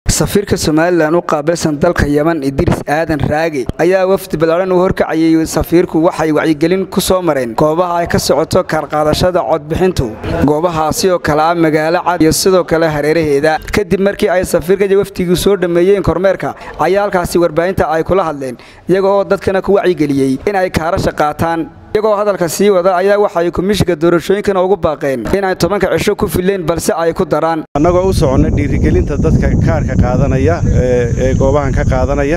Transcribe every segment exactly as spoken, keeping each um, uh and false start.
safiirka Soomaaliland u qaabilsan dalka Yemen Idris Aadan Raagi ayaa wafdi balaaran u horkacayay safiirku waxay wacyigelin ku soo mareen goobaha ay ka socoto kaar qaadashada codbixintu goobahaasi oo kala magaalo cad iyo sidoo kale hareeraheeda kadib markii ay safiirka wafdigu soo dhameeyeen kormeerka ayaa halkaasi warbaahinta ay kula hadleen iyagoo dadkana ku wacyigeliyay in ay kaarasha qaataan iyagoo hadalka sii wada ayaa waxay komishiga doorashooyinkan ugu baaqeen in ay tobanka cisho ku fileen balse ay ku daraan annagoo u soconay dhiirigelinta dadka kaarka qaadanaya ee goobahan ka qaadanaya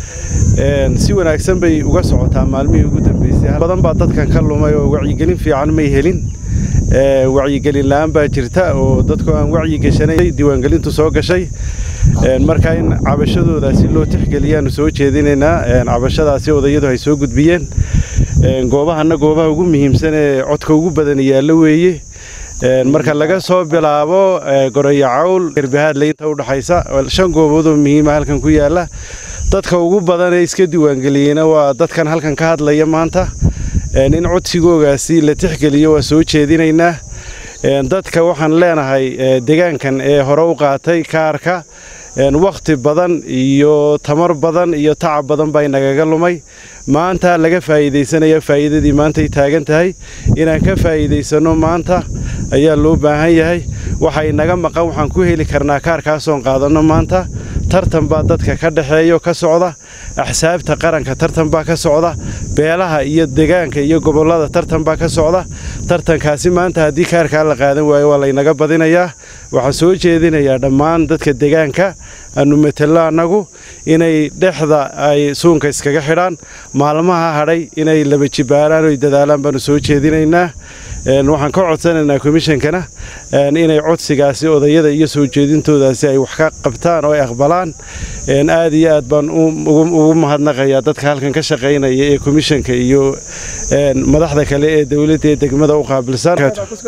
een si wanaagsan bay uga socotaa maalmihii ugu dambeysay badan baa dadkan ka lumay oo wacyigelin fiican ma helin ee wacyigelin laan baa jirta oo dadku aan wacyi gashanay diiwaangelintu soo gashay een marka in cabashadoodaasi loo tixgeliyaan soo jeedinaynaa een cabashadaasi odayadu ay soo gudbiyeen een goobahana goobaha ugu muhiimsan ee codka ugu badan yaala weeye een marka laga soo bilaabo Gorayo Cawl Irbahaad leeyta u dhaxaysa shan goobood oo muhiim ah halkan ku yaala dadka ugu badan ee iska diiwaangeliyeen waa dadkan halkan ka hadlaya maanta een in codsigoogaasi la tixgeliyo waa soo jeedinaynaa een dadka waxaan leenahay deegaankan ee hore u qaatay kaarka een waqti badan iyo tamar badan iyo tacab badan bay nagaga lumay maanta laga faa'iideysanayo faa'iidadii maanta ay taagan tahay inaan ka faa'iideysano maanta ayaa loo baahan yahay waxay naga maqan waxaan ku heli karnaa kaarkaas oo qaadano maanta tartan baa dadka ka dhaxeeyo ka socda axsaabta qaranka tartan baa ka socda beelaha iyo deegaanka iyo gobolada tartan baa ka socda tartankaasi maanta hadii kaarka la qaadan waayo waa la inaga badinayaa waxa soo jeedinayaa dhammaan dadka deegaanka aanu matala anagu inay dhexda ay suunka iskaga xidhaan maalmaha hadhay inay laba jibaaraan oo dadaalaan baan soo jeedinaynaa een waxaan ka codsanaynaa komishankana een inay codsigaasi odayada iyo soo jeedintoodaasi ay wax ka qabtaan oo ay aqbalaan een aad iyo aad baan ugu mahadnaqayaa dadka halkan ka shaqeynaya ee komishanka iyo een madaxda kale ee dawladda ee degmada u qaabilsan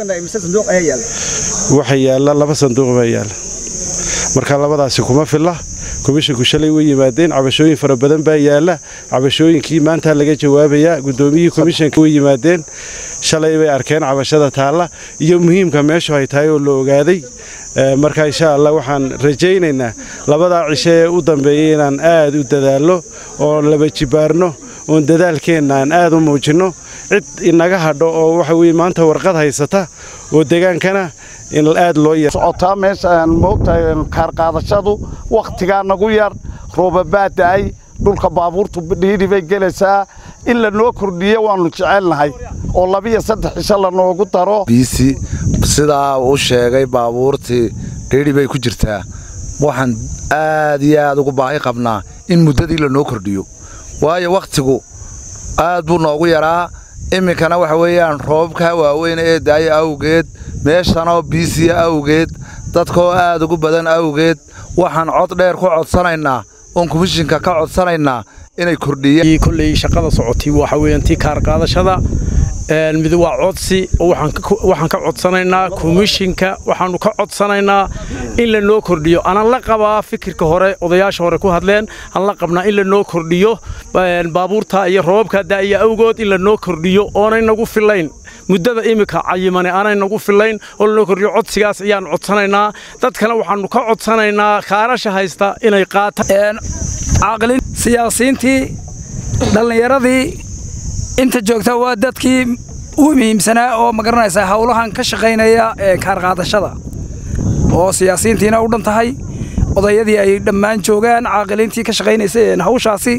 waxay yaala laba sanduuq baa yaala marka labadaasi kuma filla komishanku shalay way yimaadeen cabashooyin fara badan baa yaala cabashooyinkii maanta laga jawaabaya gudoomiyihii komishanka way yimaadeen shalay bay arkeen cabashada taala iyo muhiimka meesha ay tahay oo la ogaaday marka insha Allah waxaan rajaynaynaa labada cisho ee u dambeeyay inaan aad u dadaalo oo laba jibaarno oo dadaalkeena aan aad u muujino cid inaga hadho oo waxa weey maanta warqad haysata oo deegaankana in aad loo yeesho meeshan moogtahay kaar qaadashadu waqtiga nagu yar roobabaadaay dhulka baabuurtu dhiiri bay galaysaa in la noo kordhiyo waanu jecelnahay oo laba iyo saddex cisho la noogu daro bisi sida uu sheegay baabuurtii dhiiri bay ku jirtaa waxaan aad iyo aad ugu baahi qabnaa in muddadii la noo kordhiyo waayo waqtigu aad buu noogu yaraa iminkana waxa weeyaan roobka waaweyn ee daay awgeed meeshana bisi awgeed dadkoo aad ugu badan awgeed waxaan cod dheer ku codsanaynaa oo komishanka ka codsanaynaa inay kordhiyaan kulli shaqada socotay waxa weeyaan tii kaar qaadashada een mid waa codsi waxaan waxaan ka codsanaynaa komishanka waxaanu ka codsanaynaa in la noo kordhiyo ana la qabaa fikirka hore odayaasha hore ku hadleen aan la qabnaa in la noo kordhiyo baabuurta iyo roobka daaya awgood in la noo kordhiyo oonay nagu filayn muddada imika cayimane aanay nagu filayn oo loo kordhiyo codsigaas ayaan codsanaynaa dadkana waxaanu ka codsanaynaa kaarasha haysta inay qaataan aqalin siyaasiintii dhalinyaradii inta joogta waa dadkii ugu muhiimsanaa oo ma garanaysaa hawlahan ka shaqeynaya ee kaar qaadashada oo siyaasiintiina u dhan tahay odayadii ay dhammaan joogaan aqalintii ka shaqeynaysay hawshaasi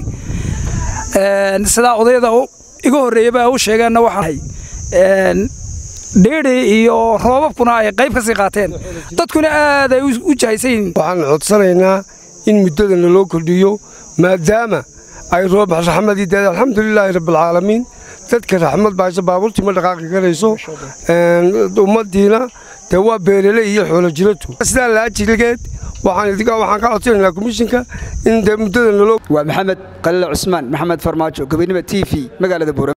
een sida odayada iga horeeyay u sheegaana waxay een dheeri iyo roobabkuna ay qayb ka sii qaateen dadkuna aad ay u jahaysan waxaan codsanaynaa in muddada loo kordhiyo maadaama ay roob raxmadii daad alxamdulilaahi rabbil caalamiin dadka raxmad baasha baabuurtii ma dhaqaaqi karayso een ummadiina de waa beerele iyo xoolo jiratu sida la ajilgeed waxaan idiga waxaan ka codsanaynaa komishanka in muddada loo waa Maxamed Qalil Cusmaan Maxamed Farmaajo Gobonimo T V magaalada Buur